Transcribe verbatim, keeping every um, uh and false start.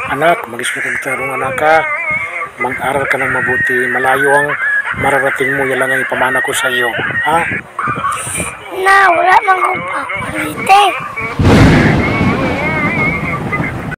Anak, magis mo kagtarong anak ka. Mag-aral ka ng mabuti. Malayo ang mararating mo. Yan lang ang ipamana ko sa iyo. Ha? Na, wala man ko pa. Ulitin.